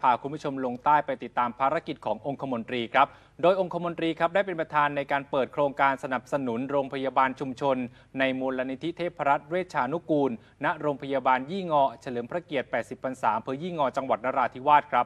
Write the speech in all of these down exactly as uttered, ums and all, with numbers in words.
พาคุณผู้ชมลงใต้ไปติดตามภารกิจขององคมนตรีครับโดยองคมนตรีครับได้เป็นประธานในการเปิดโครงการสนับสนุนโรงพยาบาลชุมชนในมูลนิธิเทพรัตน์เวชชานุกูลณโรงพยาบาลยี่งอเฉลิมพระเกียรติแปดสิบพรรษาอำเภอยี่งอจังหวัดนราธิวาสครับ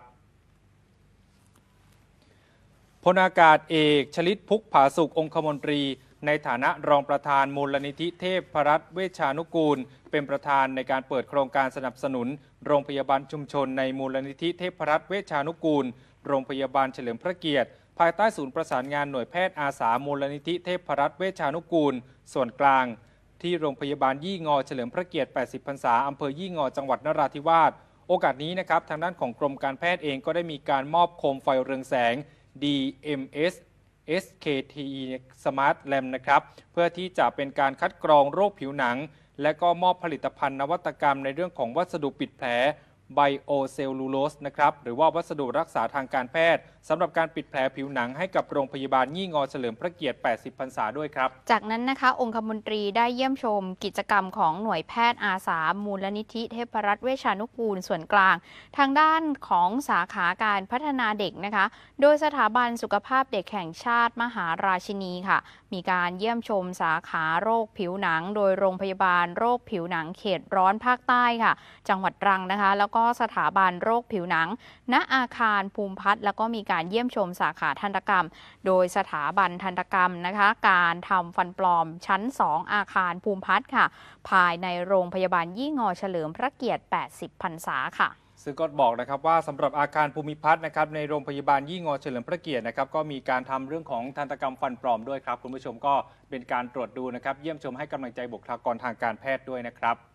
พลอากาศเอกชลิตพุกผาสุกองคมนตรีในฐานะรองประธานมูลนิธิเทพรัตน์เวชชานุกูลเป็นประธานในการเปิดโครงการสนับสนุนโรงพยาบาลชุมชนในมูลนิธิเทพรัตน์เวชชานุกูลโรงพยาบาลเฉลิมพระเกียรติภายใต้ศูนย์ประสานงานหน่วยแพทย์อาสามูลนิธิเทพรัตน์เวชชานุกูลส่วนกลางที่โรงพยาบาลยี่งอเฉลิมพระเกียรติแปดสิบพรรษาอำเภอยี่งอจังหวัดนราธิวาสโอกาสนี้นะครับทางด้านของกรมการแพทย์เองก็ได้มีการมอบโคมไฟเรืองแสง ดี เอ็ม เอส เอส เค ที Smart Lamp นะครับเพื่อที่จะเป็นการคัดกรองโรคผิวหนังและก็มอบผลิตภัณฑ์นวัตกรรมในเรื่องของวัสดุปิดแผลไบโอเซลลูโลสนะครับหรือว่าวัสดุรักษาทางการแพทย์สำหรับการปิดแผลผิวหนังให้กับโรงพยาบาลยี่งอเฉลิมพระเกียรติแปดสิบพรรษาด้วยครับจากนั้นนะคะองคมนตรีได้เยี่ยมชมกิจกรรมของหน่วยแพทย์อาสามูลนิธิเทพรัตน์เวชชานุกูลส่วนกลางทางด้านของสาขาการพัฒนาเด็กนะคะโดยสถาบันสุขภาพเด็กแห่งชาติมหาราชินีค่ะมีการเยี่ยมชมสาขาโรคผิวหนังโดยโรงพยาบาลโรคผิวหนังเขตร้อนภาคใต้ค่ะจังหวัดตรังนะคะแล้วก็สถาบันโรคผิวหนังณอาคารภูมิพัฒน์แล้วก็มีการเยี่ยมชมสาขาทันตกรรมโดยสถาบันทันตกรรมนะคะการทำฟันปลอมชั้นสองอาคารภูมิพัฒน์ค่ะภายในโรงพยาบาลยี่งอเฉลิมพระเกียรติแปดสิบพรรษาค่ะซึ่งก็บอกนะครับว่าสำหรับอาคารภูมิพัฒน์นะครับในโรงพยาบาลยี่งอเฉลิมพระเกียรตินะครับก็มีการทำเรื่องของทันตกรรมฟันปลอมด้วยครับคุณผู้ชมก็เป็นการตรวจดูนะครับเยี่ยมชมให้กำลังใจบุคลากรทางการแพทย์ด้วยนะครับ